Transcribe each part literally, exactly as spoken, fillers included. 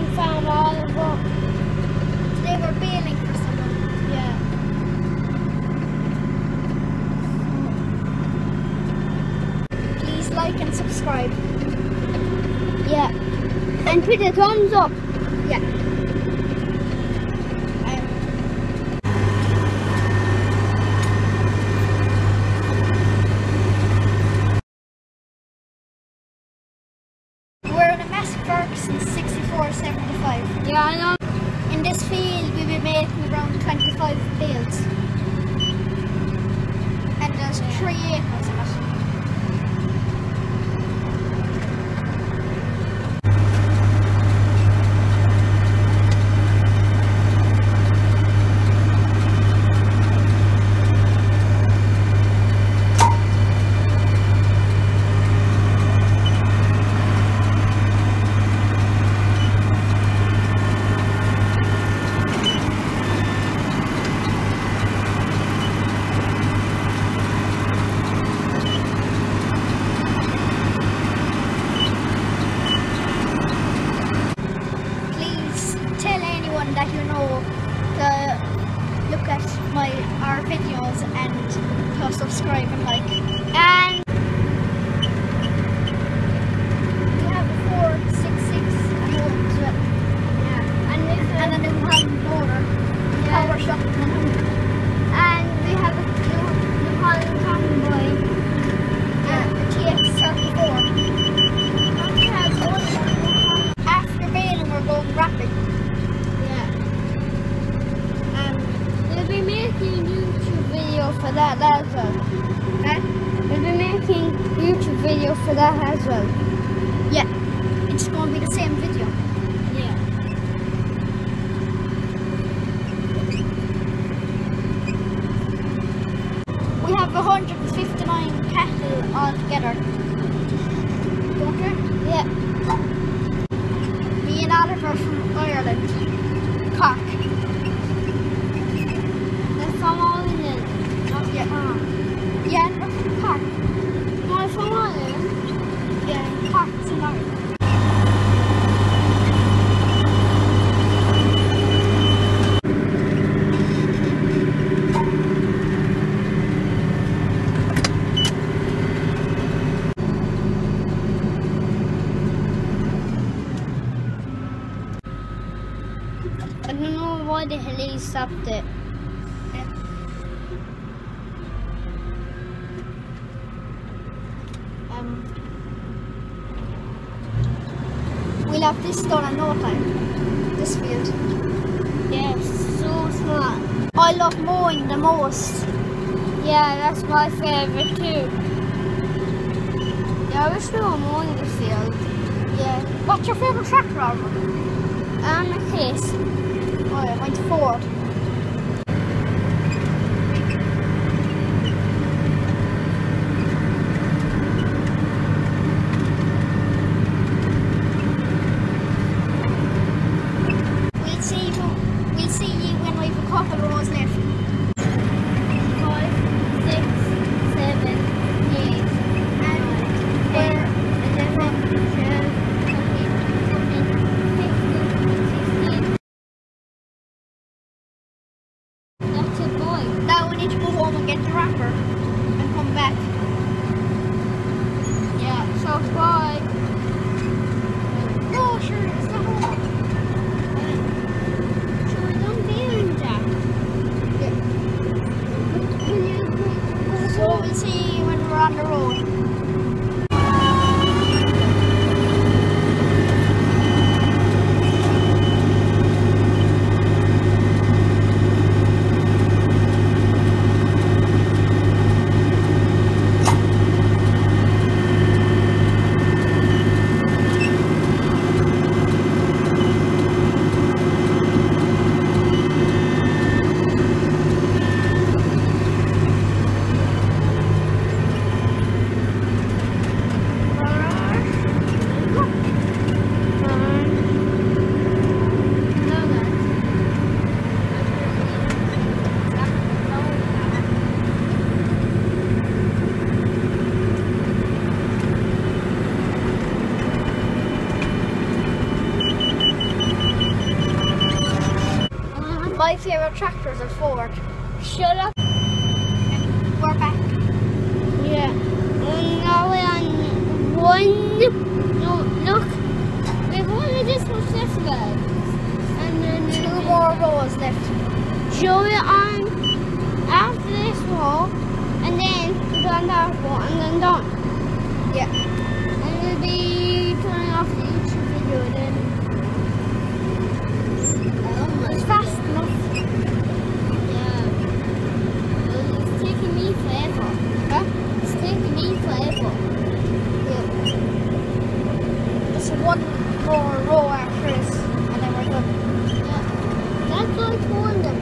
and found all of them. They were bailing for someone. Yeah. Please like and subscribe. Yeah. And put a thumbs up. Yeah. Um, we're in a Massey Ferguson sixty-four seventy-five. Yeah, I know. In this field we'll be making around twenty-five bales. And there's three acres in it. That you know to look at my our videos and to subscribe and like. And we have a Ford six six at home as well. Yeah. And this And a New Holland motor. Yeah. Power shop. And we have a New, New Holland Convoy. Yeah, the T X thirty-four. We have also New Holland. After bailing we're going rapid. We'll be making YouTube video for that as well. Huh? We'll be making YouTube video for that as well. Yeah, it's going to be the same video. Yeah. We have one hundred fifty-nine cattle altogether. Don't we? Yeah. Me and Oliver from Ireland. Cork. That's from Ireland. Not Yeah. Cork. Yeah, and we're from Cork. No, from Ireland. Yeah, Cork's in Ireland. I don't know why the hell he stopped it. Yeah. Um, we'll have this done in no time. This field. Yes, so smart. I love mowing the most. Yeah, that's my favourite too. Yeah, I wish we were mowing the field. Yeah. What's your favourite tractor, Oliver? And a case. Oh yeah, mine's Ford. We'll see you, we'll see you when we've a couple of rows left. Five, six, seven, eight, And nine, we're my favourite tractors are Ford. Shut up. And we're back. Yeah. And now we're on one. No, look. We've only this much left, guys. And then Two uh, more rows left. show it on after this row, and then put on that row, and then done. Yeah. And we'll be turning off the YouTube video then. It's fast enough. Yeah. Well, it's taking me forever. Huh? It's taking me forever. Yeah. Just one more row after this, and then we're done. Yeah. That's what I told them.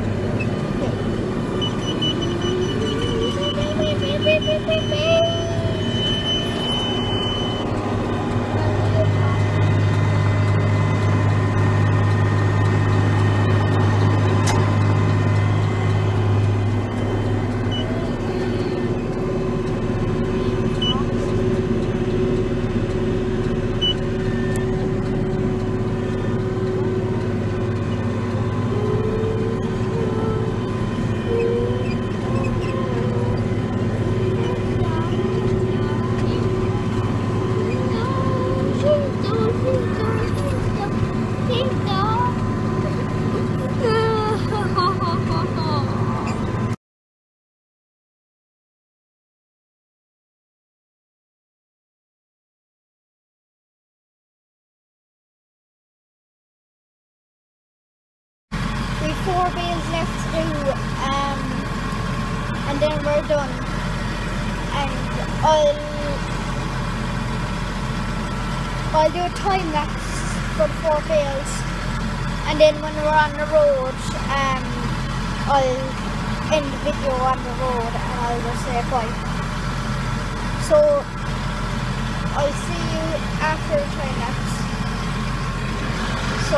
We've four bales left to do, um, and then we're done. And I'll I'll do a time lapse for the four bales, and then when we're on the road, um, I'll end the video on the road and I'll just say bye. So I'll see you after the time lapse. So.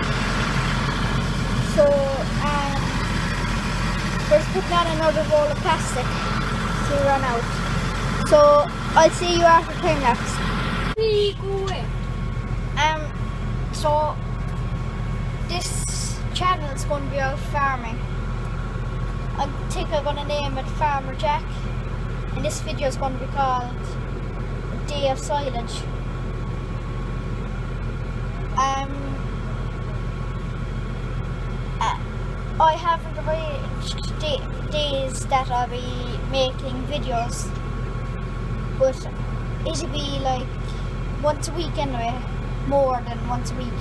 So, um, we're just putting on another roll of plastic to run out. So, I'll see you after time lapse. Um, so, this channel is going to be about farming. I think I'm going to name it Farmer Jack. And this video is going to be called Day of Silage. Um, I haven't arranged day days that I'll be making videos, but it'll be like once a week anyway, more than once a week.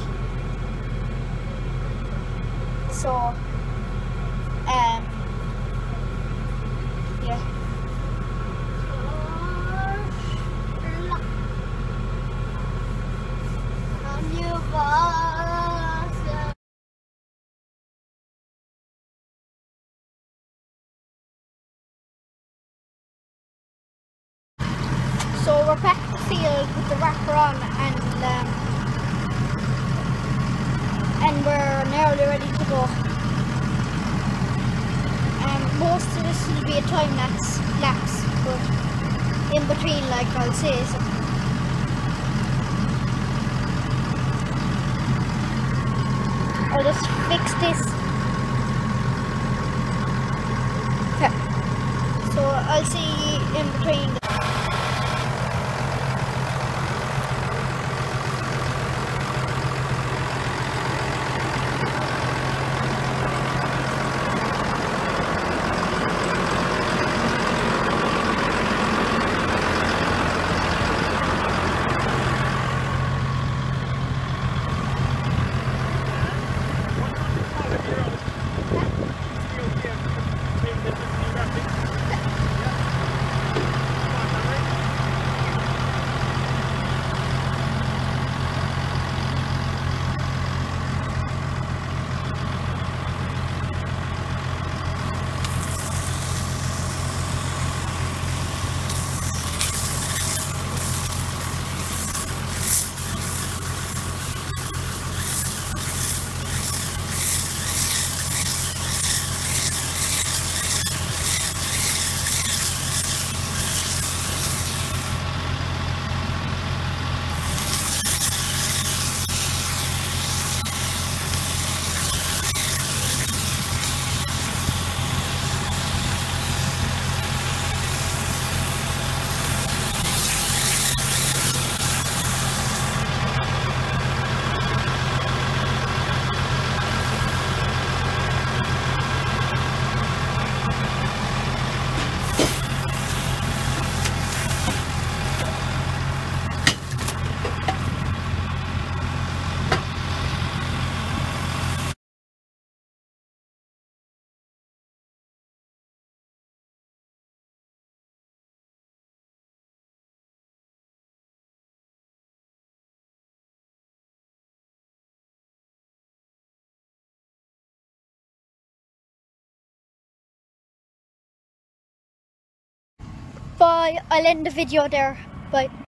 So, um, yeah. So we're back to the field with the wrapper on, and um, and we're nearly ready to go. Um, most of this will be a time lapse, lapse, but in between, like I'll say something. I'll just fix this. Okay. So I'll see you in between. Bye. I'll end the video there. Bye.